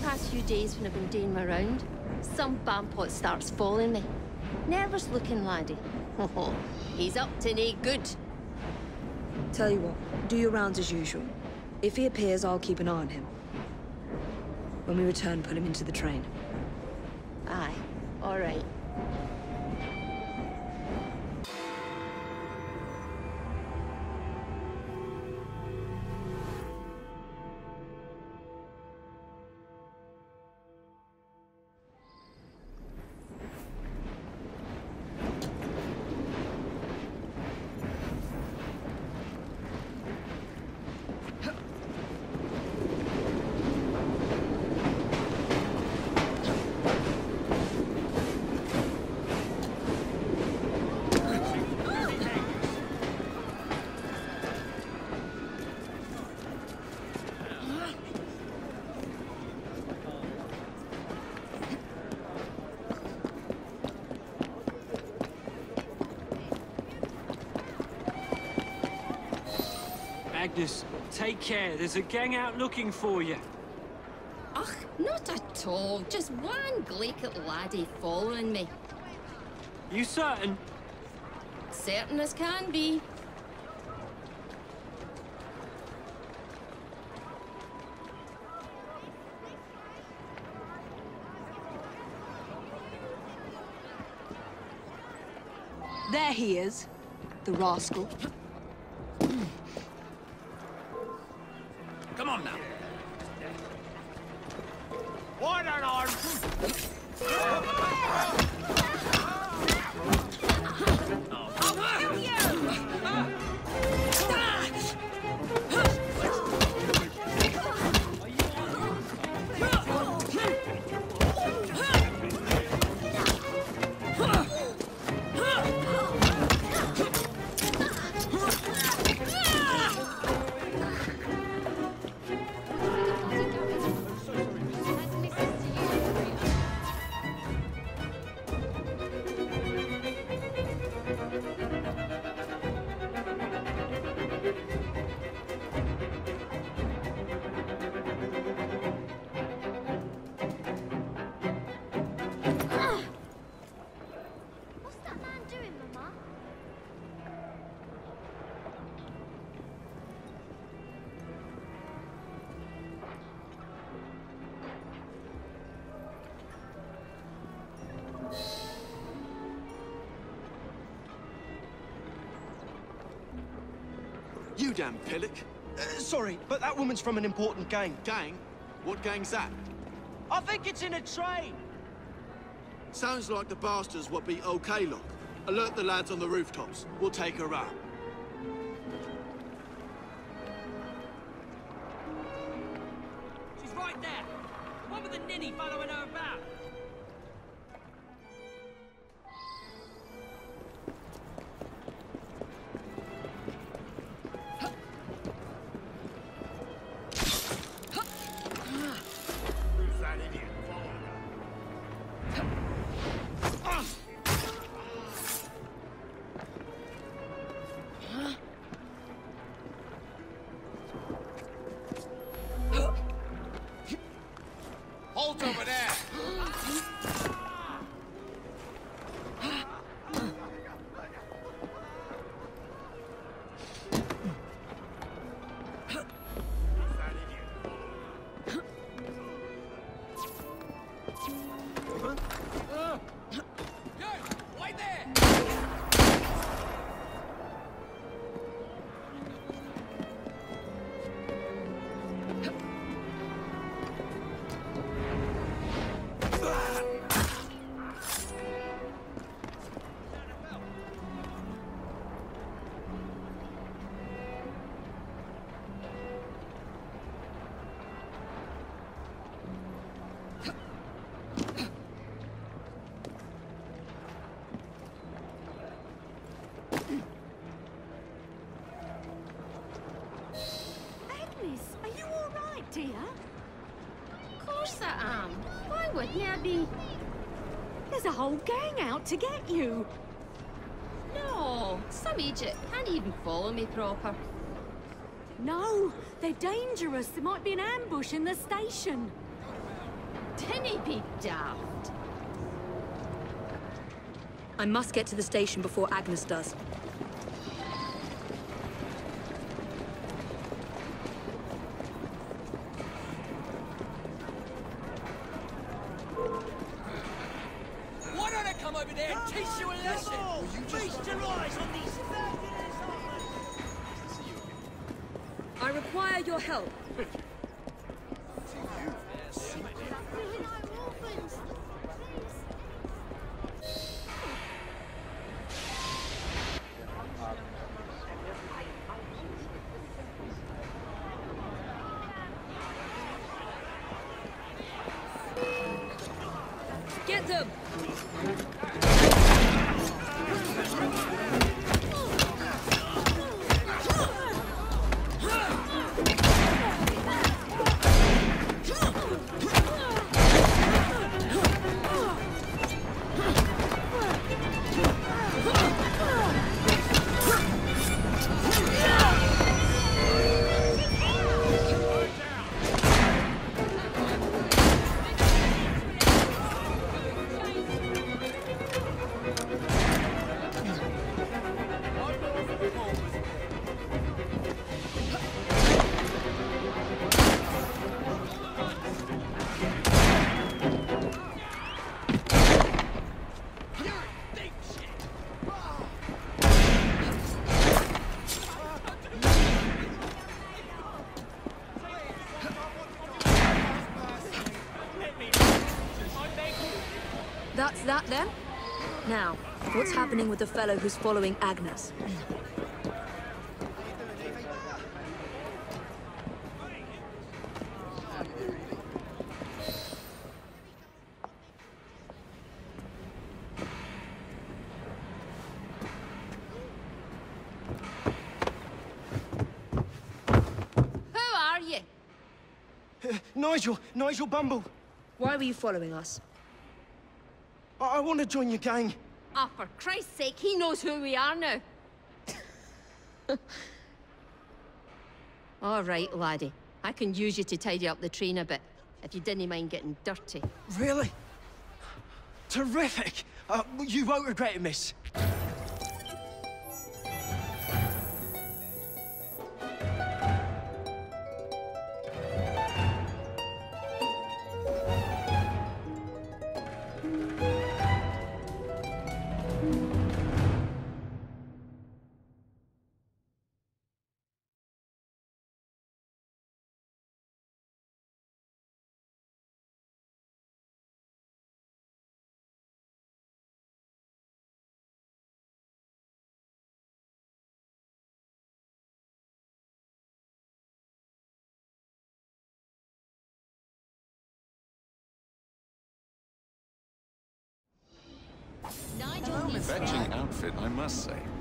past few days when I've been doing my round, some bampot starts following me. Nervous looking laddie. He's up to no good. Tell you what, do your rounds as usual. If he appears, I'll keep an eye on him. When we return, put him into the train. Aye, all right. Agnes, take care. There's a gang out looking for you. Ugh, not at all. Just one glaikit laddie following me. You certain? Certain as can be. There he is, the rascal. Come on now. Wide an arm. You damn pillock. Sorry, but that woman's from an important gang. Gang? What gang's that? I think it's in a train. Sounds like the bastards what be OK look. Alert the lads on the rooftops. We'll take her out. She's right there. One with the ninny following her about. Halt over there! Wait there! Are you all right, dear? Of course I am. Why wouldn't I be? There's a whole gang out to get you. No, some idiot can't even follow me proper. No, they're dangerous. There might be an ambush in the station. Didn't be daft. I must get to the station before Agnes does. Why don't I come over there and teach you a lesson? Feast your eyes on these... I require your help. Get them! That's that then? Now, what's happening with the fellow who's following Agnes? Who are you? Nigel Bumble. Why were you following us? I want to join your gang. Ah, for Christ's sake, he knows who we are now. All right, laddie. I can use you to tidy up the train a bit, if you didn't mind getting dirty. Really? Terrific. You won't regret it, miss. Nigel needs Fetching outfit, I must say.